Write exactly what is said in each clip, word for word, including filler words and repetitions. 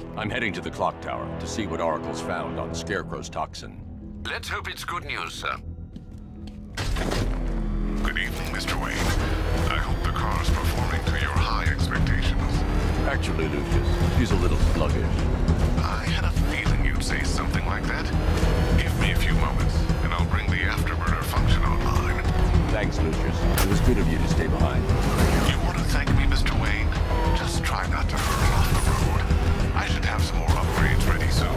I'm heading to the clock tower to see what Oracle's found on Scarecrow's toxin. Let's hope it's good news, sir. Good evening, Mister Wayne. I hope the car's performing to your high expectations. Actually, Lucius, he's a little sluggish. I had a feeling you'd say something like that. Give me a few moments, and I'll bring the afterburner function online. Thanks, Lucius. It was good of you to stay behind. You want to thank me, Mister Wayne? Just try not to hurry off the road. I should have some more upgrades ready soon.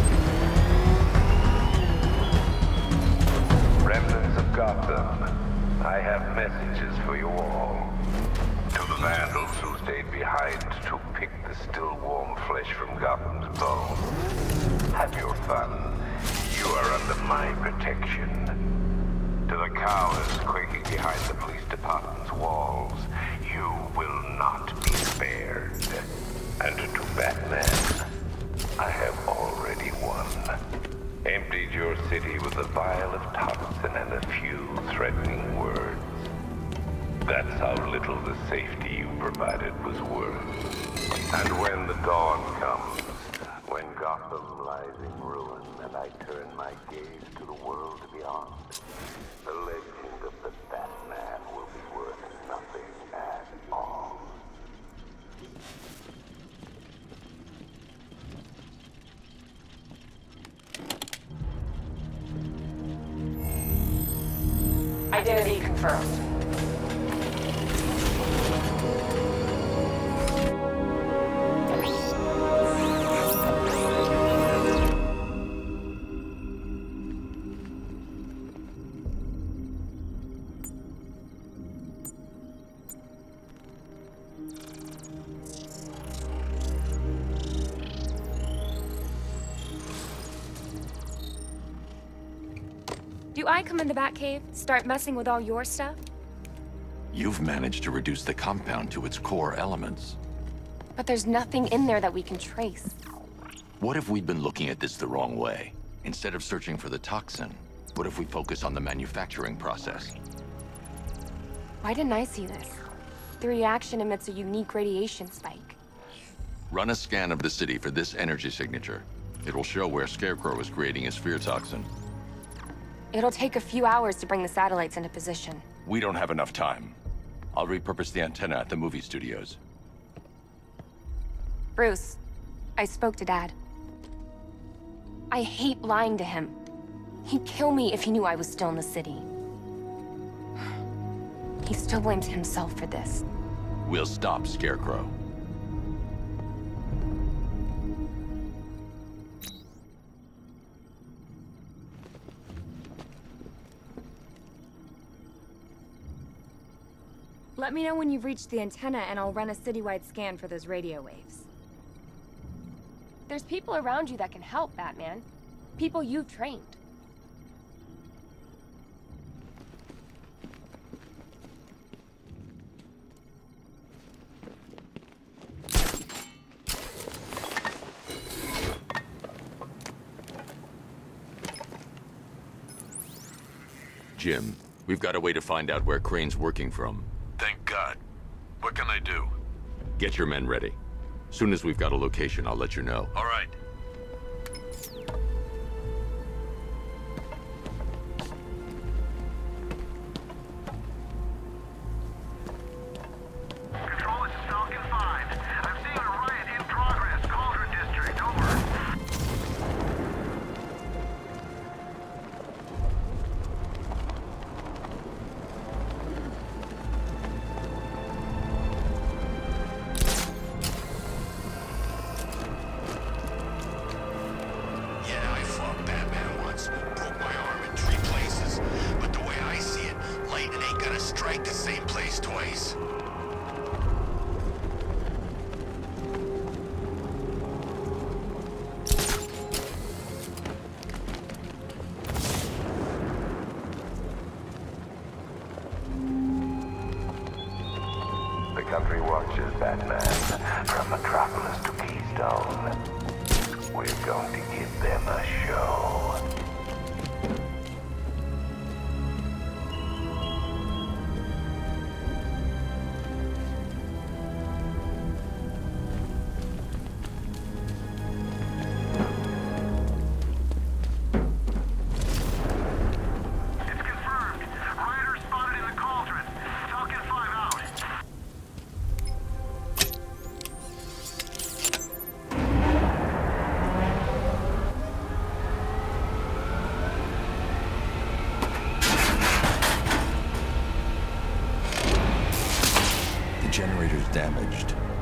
Remnants of Gotham, I have messages for you all. To the vandals who stayed behind to pick the still warm flesh from Gotham's bones. Have your fun. You are under my protection. To the cowards quaking behind the police department's walls, you will not be spared. And to Batman, I have already won. Emptied your city with a vial of toxin and a few threatening words. That's how little the safety you provided was worth. And when the dawn comes, when Gotham lies in ruin and I turn my gaze to the world beyond, the legend of the Batman will be worth nothing at all. Identity confirmed. Do I come in the Batcave, start messing with all your stuff? You've managed to reduce the compound to its core elements. But there's nothing in there that we can trace. What if we'd been looking at this the wrong way? Instead of searching for the toxin, what if we focus on the manufacturing process? Why didn't I see this? The reaction emits a unique radiation spike. Run a scan of the city for this energy signature. It will show where Scarecrow is creating his fear toxin. It'll take a few hours to bring the satellites into position. We don't have enough time. I'll repurpose the antenna at the movie studios. Bruce, I spoke to Dad. I hate lying to him. He'd kill me if he knew I was still in the city. He still blames himself for this. We'll stop Scarecrow. Let me know when you've reached the antenna and I'll run a citywide scan for those radio waves. There's people around you that can help, Batman. People you've trained. Jim, we've got a way to find out where Crane's working from. Thank God. What can I do? Get your men ready. Soon as we've got a location, I'll let you know. All right. Control, this is Falcon five. I'm seeing a riot in progress. Cauldron District, over. Strike the same place twice. The country watches Batman from Metropolis to Keystone. We're going to give them a show.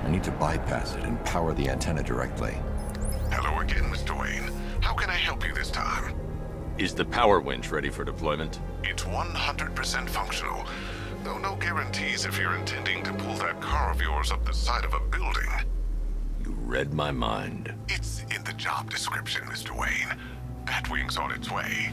I need to bypass it and power the antenna directly. Hello again, Mister Wayne. How can I help you this time? Is the power winch ready for deployment? It's one hundred percent functional, though no guarantees if you're intending to pull that car of yours up the side of a building. You read my mind. It's in the job description, Mister Wayne. Batwing's on its way.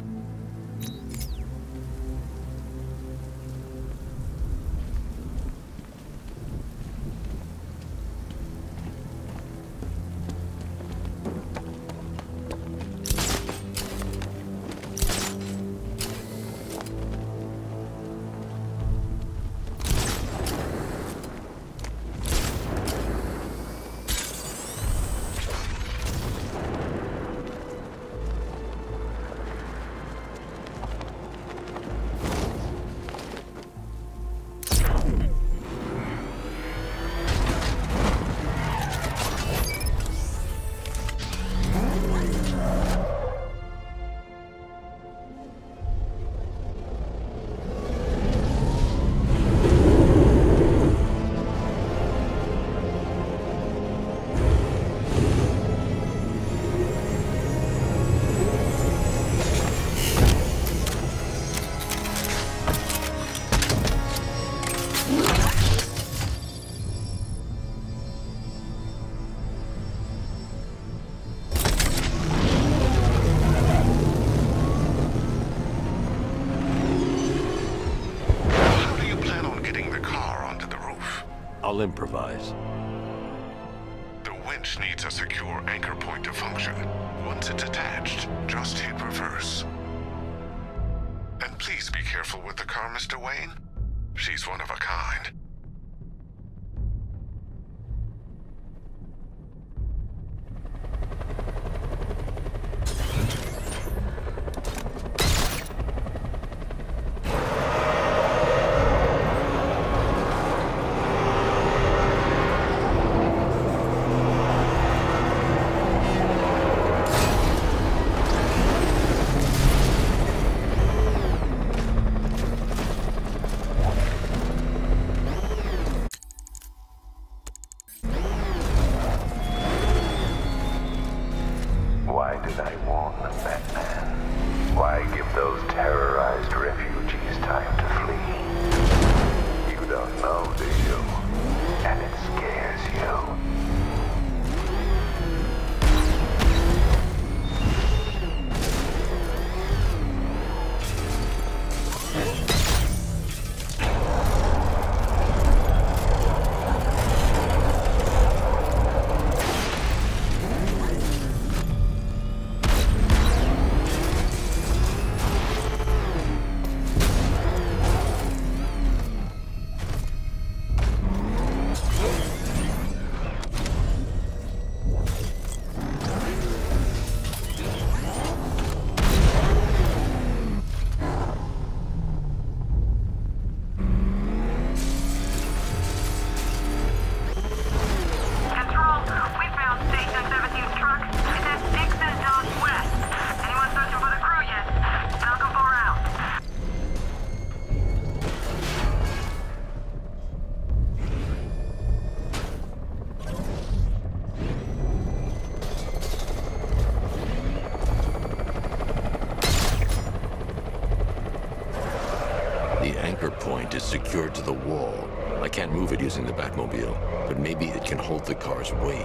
I'll improvise. The winch needs a secure anchor point to function. Once it's attached, just hit reverse. And please be careful with the car, Mister Wayne. She's one of a kind. Is secured to the wall. I can't move it using the Batmobile, but maybe it can hold the car's weight.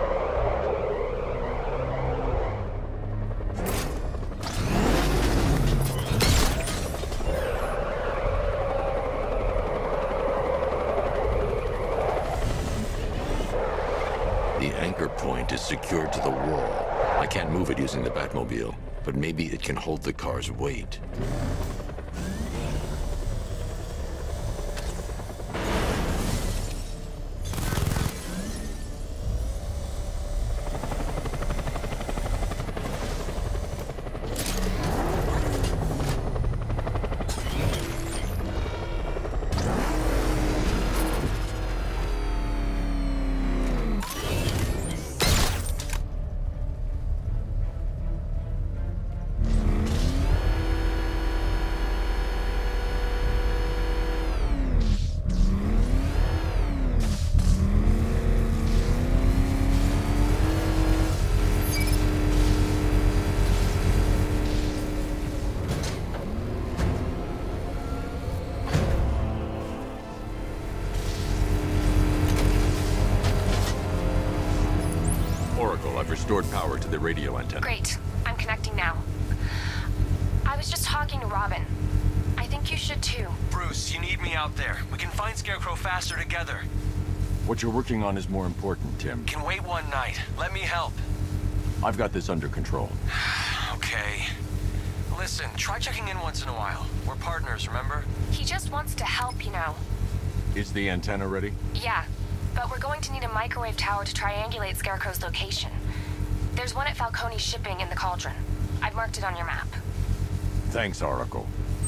The anchor point is secured to the wall. I can't move it using the Batmobile, but maybe it can hold the car's weight. Oracle. I've restored power to the radio antenna. Great. I'm connecting now. I was just talking to Robin. I think you should too. Bruce, you need me out there. We can find Scarecrow faster together. What you're working on is more important, Tim. Can wait one night. Let me help. I've got this under control. Okay. Listen, try checking in once in a while. We're partners, remember? He just wants to help, you know. Is the antenna ready? Yeah, but we're going to need a microwave tower to triangulate Scarecrow's location. There's one at Falcone's shipping in the Cauldron. I've marked it on your map. Thanks, Oracle.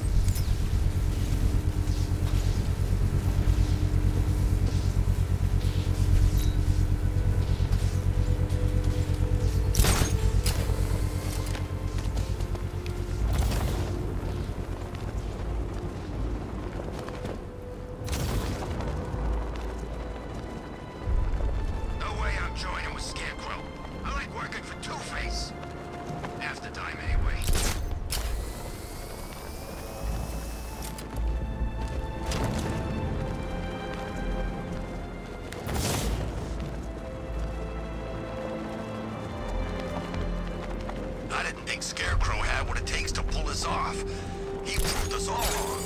Scarecrow had what it takes to pull us off. He proved us all wrong.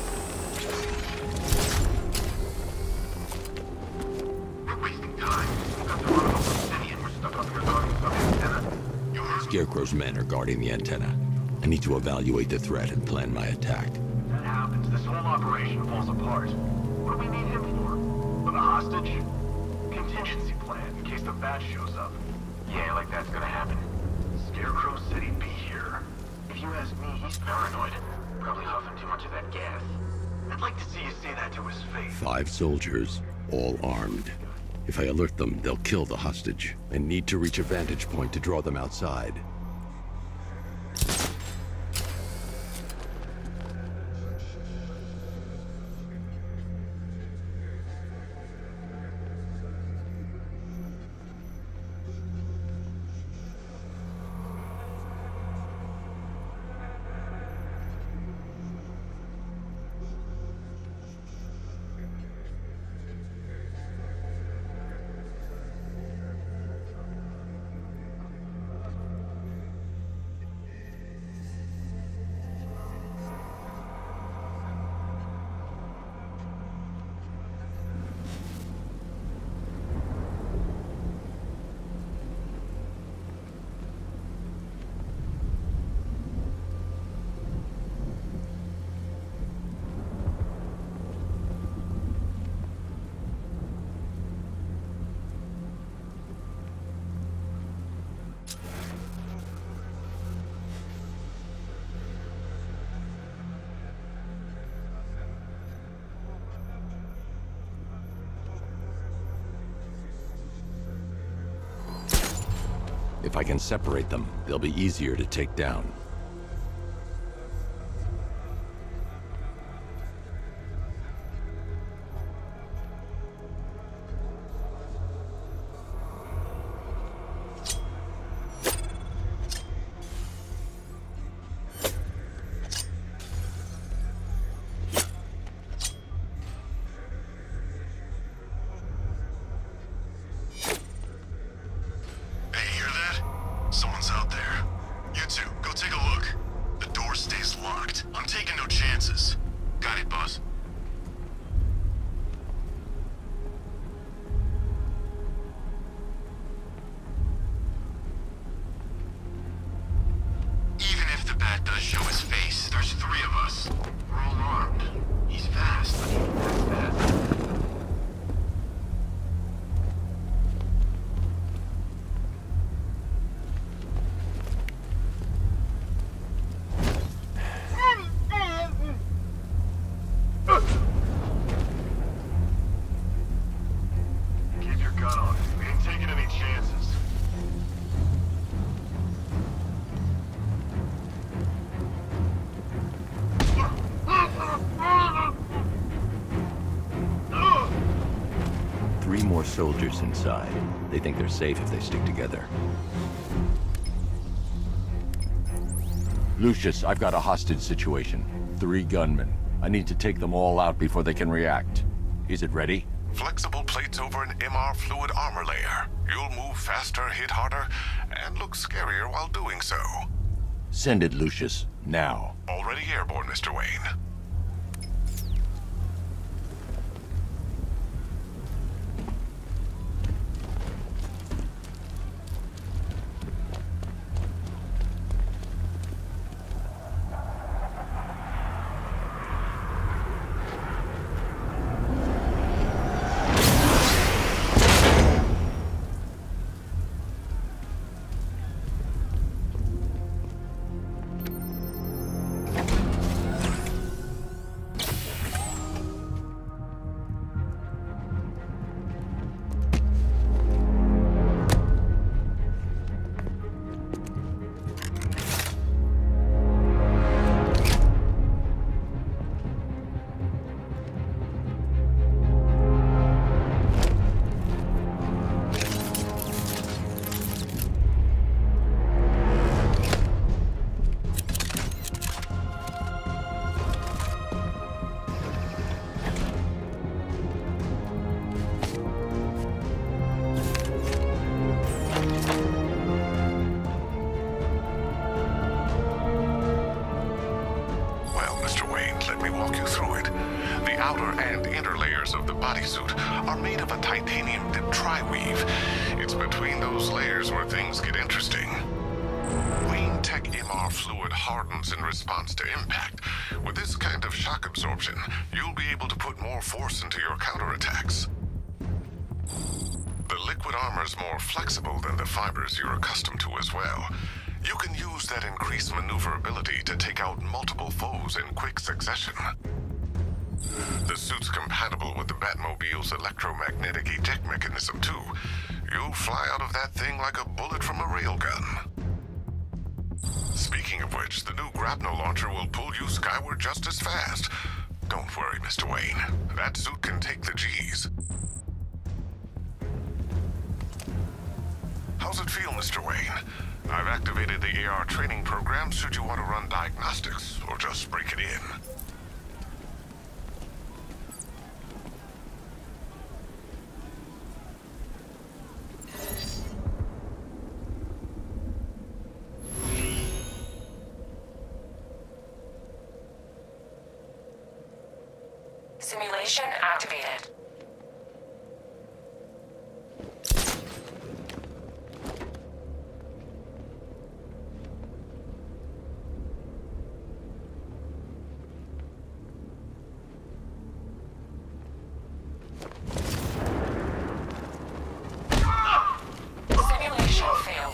We're wasting time. We've got to run over the city and we're stuck up here guarding some antenna. You heard me? Scarecrow's men are guarding the antenna. I need to evaluate the threat and plan my attack. That happens. This whole operation falls apart. What do we need him for? For the hostage? Contingency plan in case the bat shows up. Yeah, like that's gonna happen. Scarecrow said he'd be here. If you ask me, he's paranoid. Probably huffing too much of that gas. I'd like to see you say that to his face. Five soldiers, all armed. If I alert them, they'll kill the hostage. I need to reach a vantage point to draw them outside. If I can separate them, they'll be easier to take down. Someone's out there. You two, go take a look. The door stays locked. I'm taking no chances. Got it, boss. Even if the bat does show his face, there's three of us. We're all armed. He's fast, but he can move fast. Three more soldiers inside. They think they're safe if they stick together. Lucius, I've got a hostage situation. Three gunmen. I need to take them all out before they can react. Is it ready? Flexible plates over an M R fluid armor layer. You'll move faster, hit harder, and look scarier while doing so. Send it, Lucius. Now. Already airborne, Mister Wayne. In response to impact. With this kind of shock absorption, you'll be able to put more force into your counterattacks. The liquid armor's more flexible than the fibers you're accustomed to as well. You can use that increased maneuverability to take out multiple foes in quick succession. The suit's compatible with the Batmobile's electromagnetic eject mechanism too. You'll fly out of that thing like a bullet from a railgun. Speaking of which, the new grapnel launcher will pull you skyward just as fast. Don't worry, Mister Wayne. That suit can take the G's. How's it feel, Mister Wayne? I've activated the A R training program should you want to run diagnostics, or just break it in. Simulation activated. Simulation failed.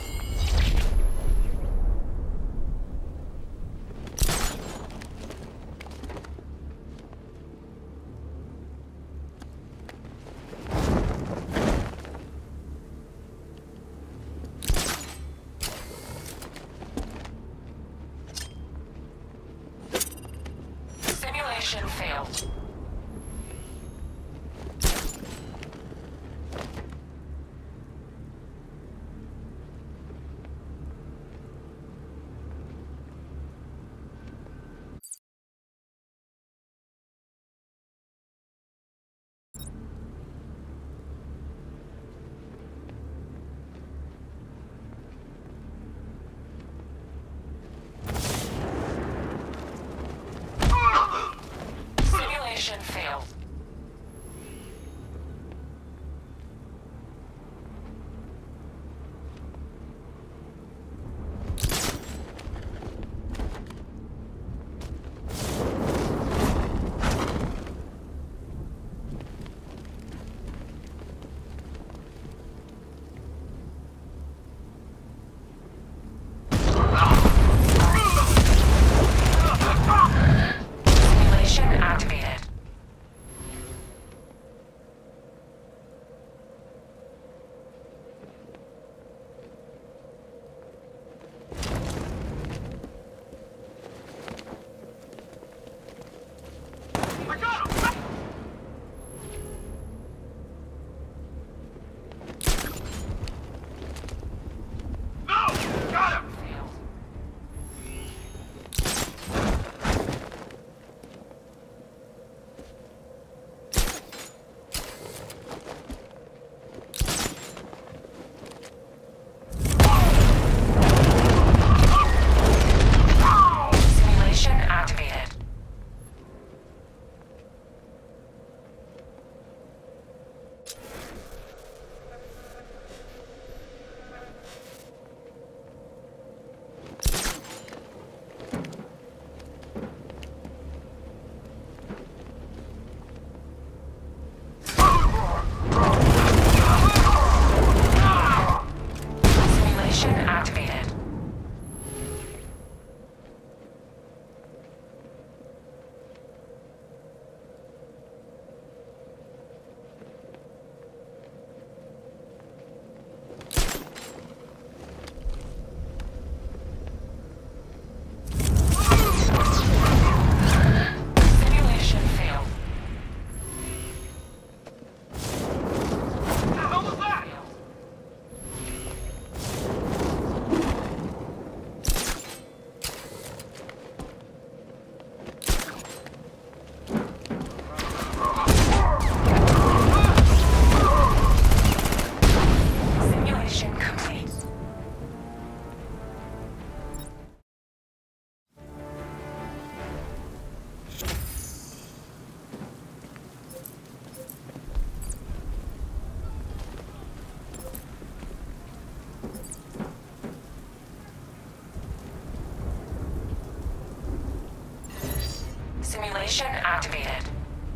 Simulation activated.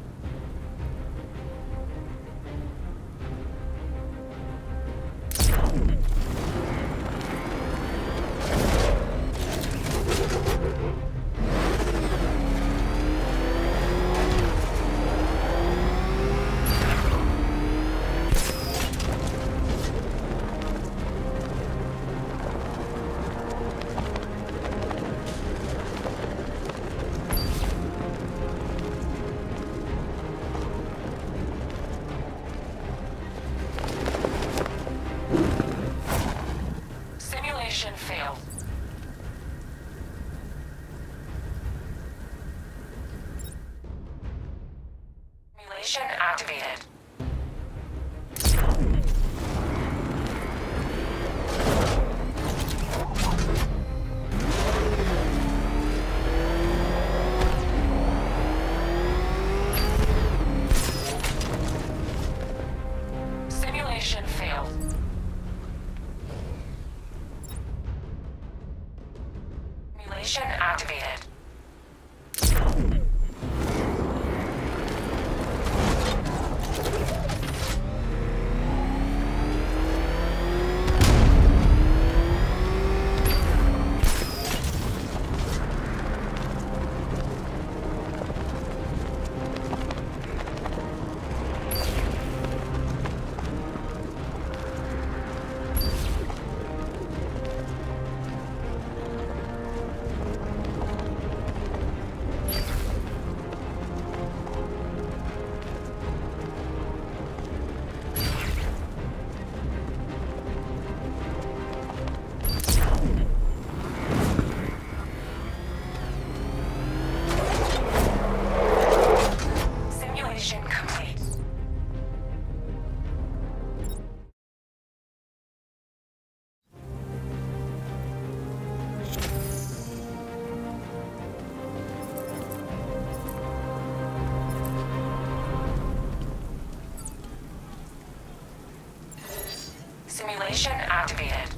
Simulation failed. Simulation activated. Simulation failed. Simulation activated. Simulation complete. Simulation activated.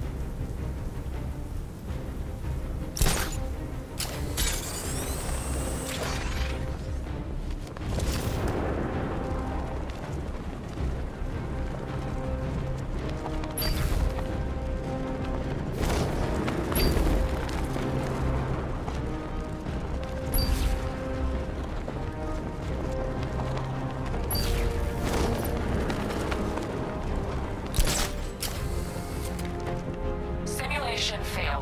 Simulation failed.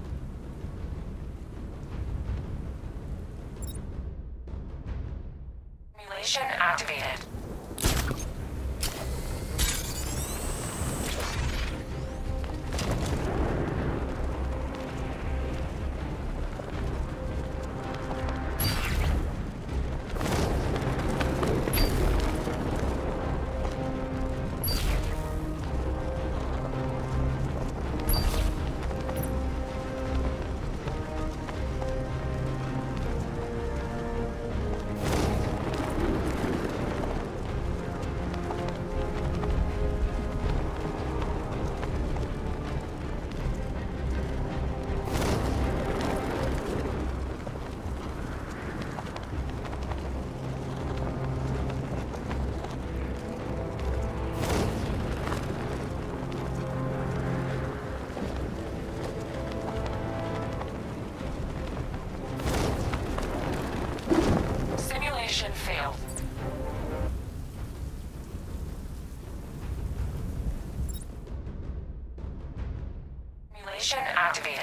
Simulation activated. Simulation failed. Simulation activated.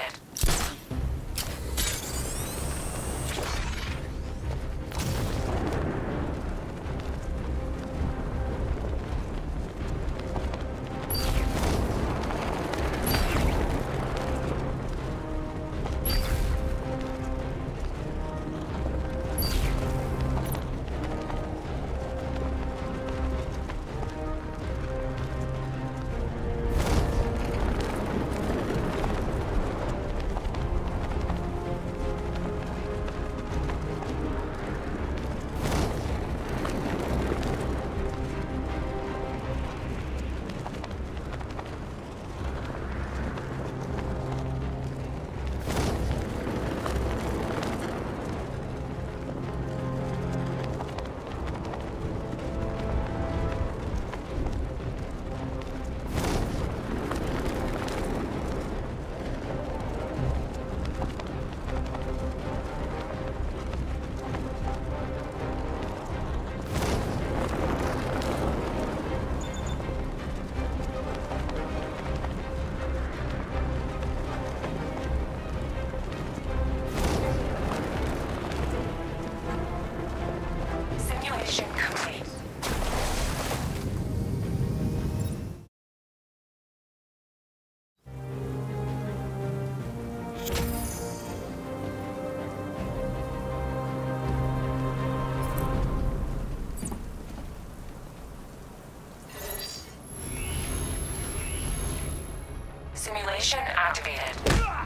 Simulation activated.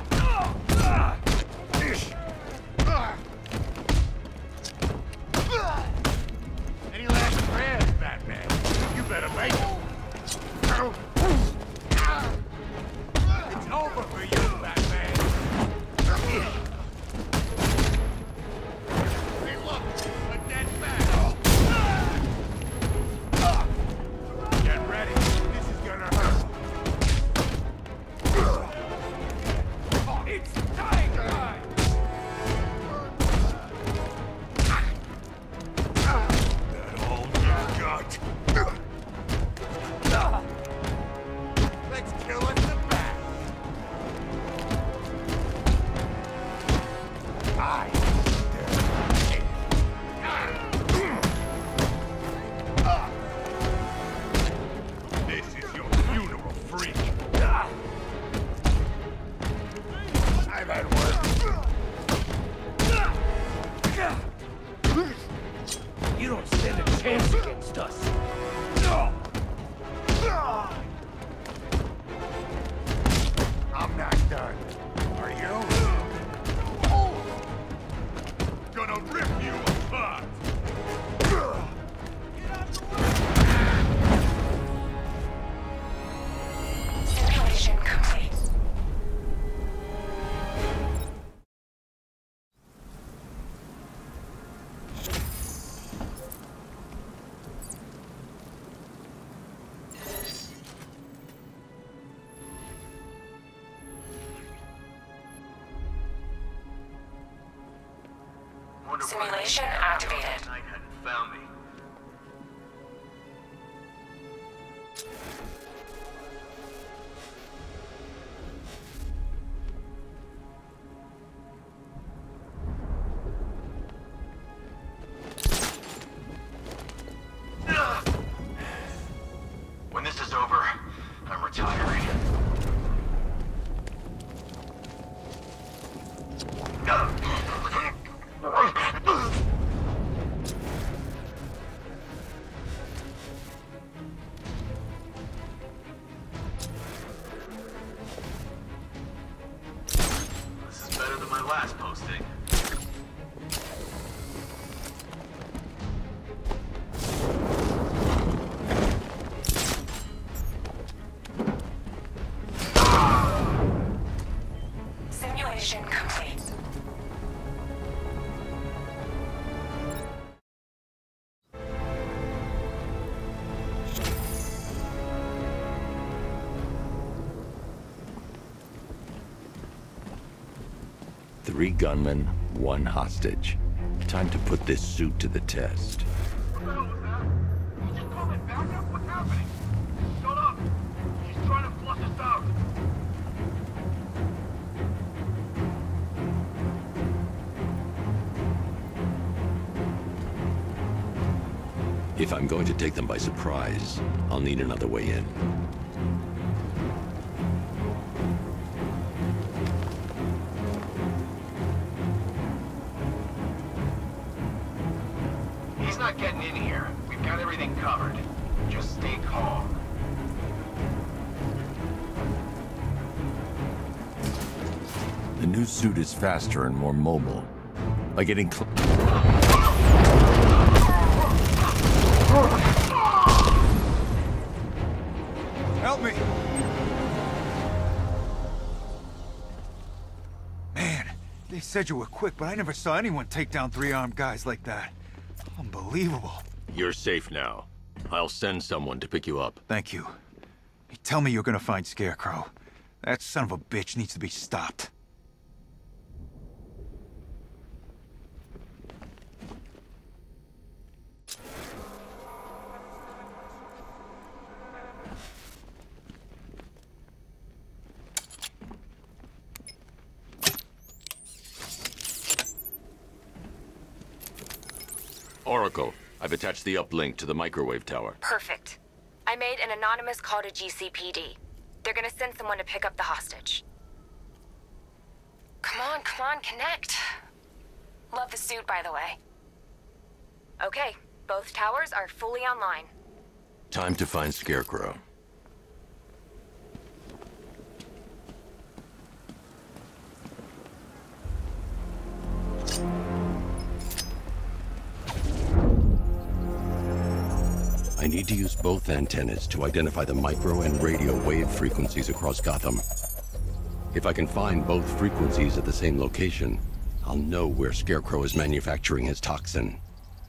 Any last prayers, Batman? You better make it. It's over for you, Batman. Hey, look, a dead man. Get ready. This is gonna hurt. It's time time. That all you've got. Let's kill it the back. I This is your funeral, freak. I've had worse. You don't stand a chance against us. I'm not done. Are you? Gonna rip you apart. Simulation complete. Simulation activated. Night hadn't found me. When this is over, I'm retiring. This is better than my last posting. Simulation complete. Three gunmen, one hostage. Time to put this suit to the test. What the hell was that? You just called it backup? What's happening? Shut up! He's trying to flush us out. If I'm going to take them by surprise, I'll need another way in. He's not getting in here. We've got everything covered. Just stay calm. The new suit is faster and more mobile. By getting cl- Help me! Man, they said you were quick, but I never saw anyone take down three armed guys like that. Unbelievable. You're safe now. I'll send someone to pick you up. Thank you. Hey, tell me you're gonna find Scarecrow. That son of a bitch needs to be stopped. Oracle, I've attached the uplink to the microwave tower. Perfect. I made an anonymous call to G C P D. They're gonna send someone to pick up the hostage. Come on, come on, connect. Love the suit, by the way. Okay, both towers are fully online. Time to find Scarecrow. need to use both antennas to identify the micro and radio wave frequencies across Gotham. If I can find both frequencies at the same location, I'll know where Scarecrow is manufacturing his toxin.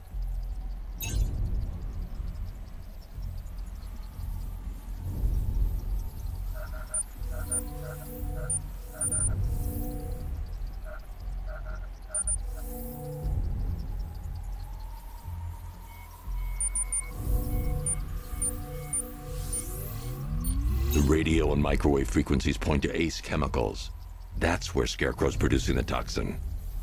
The radio and microwave frequencies point to Ace Chemicals. That's where Scarecrow's producing the toxin.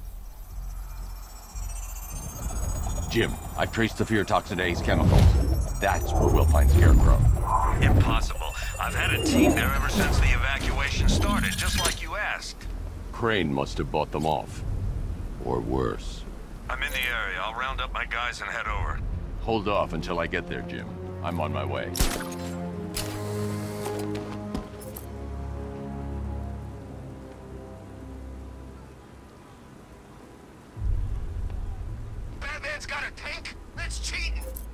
Jim, I've traced the fear toxin to Ace Chemicals. That's where we'll find Scarecrow. Impossible. I've had a team there ever since the evacuation started, just like you asked. Crane must have bought them off. Or worse. I'm in the area. I'll round up my guys and head over. Hold off until I get there, Jim. I'm on my way. Batman's got a tank? That's cheating!